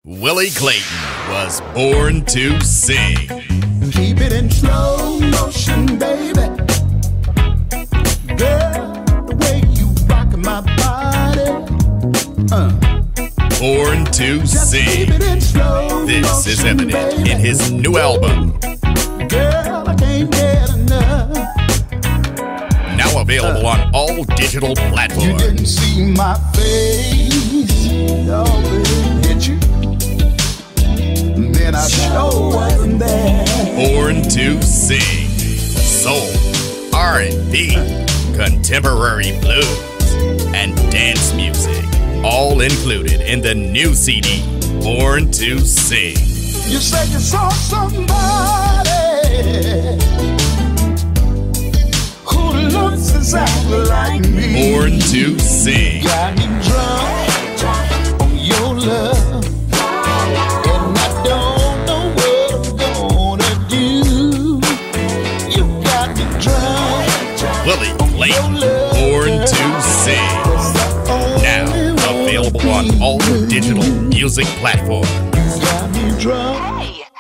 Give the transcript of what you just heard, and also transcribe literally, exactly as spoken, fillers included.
Willie Clayton was born to sing. Keep it in slow motion, baby. Girl, the way you rock my body. Uh. Born to Just sing. keep it in slow This motion, is evident baby. in his new album, Girl, I can't get enough. now available on all digital You platforms. didn't see my face. Oh, baby, did you? Then I sure wasn't there. Born to sing. Soul, R and B, contemporary blues, and dance music. All included in the new C D, Born to Sing. You said you saw somebody who looks exactly like me. Born to Sing. Got me drunk on your love, and I don't know what I'm gonna do. You got me drunk. Willie Clayton, Born to Sing. Now available on all digital music platforms. Got me drunk. Hey,